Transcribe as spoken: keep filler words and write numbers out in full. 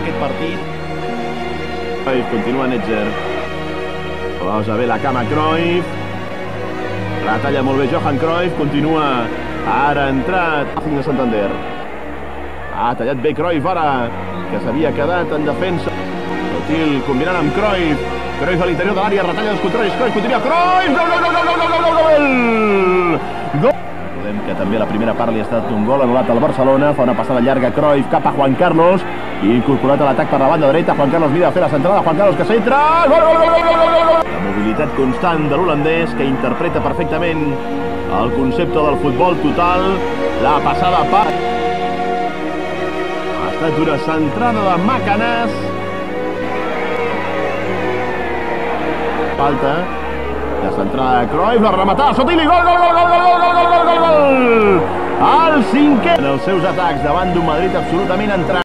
aquest partit. Cruyff continua Netzer. Posa bé la cama Cruyff. Retalla molt bé Johan Cruyff. Continua. Ara ha entrat. Racing de Santander. Ha tallat bé Cruyff ara, que s'havia quedat en defensa. Sotil combinant amb Cruyff. Cruyff a l'interior de l'àrea, retalla dels contraris. Cruyff continua. Cruyff! Gol, gol, gol, gol, gol, gol, gol, gol! Gol! Recordem que també la primera part li ha estat un gol anul·lat al Barcelona. Fa una passada llarga Cruyff cap a Juan Carlos. I incorporat a l'atac per la banda dreta. Juan Carlos mira a fer la centrada. Juan Carlos que centra. Gol, gol, gol, gol, gol, gol! La mobilitat constant de l'holandès, que interpreta perfectament el concepte del futbol total. La passada per... Ha estat una centrada de Macanàs. Falta. La centrada de Cruyff, la rematada Sotil i gol, gol, gol, gol, gol, gol, gol, gol, gol, gol! El cinquè en els seus atacs davant d'un Madrid absolutament entrat.